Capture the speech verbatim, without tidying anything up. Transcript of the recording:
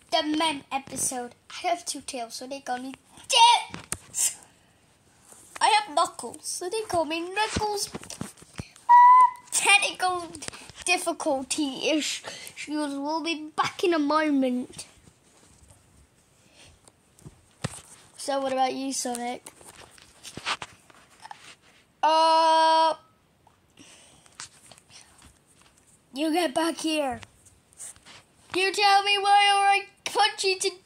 the mem episode. I have two tails, so they call me Tails. I have knuckles, so they call me Knuckles. Technical difficulty issues will be back in a moment. So what about you, Sonic? Uh, you get back here. You tell me why or I punch you to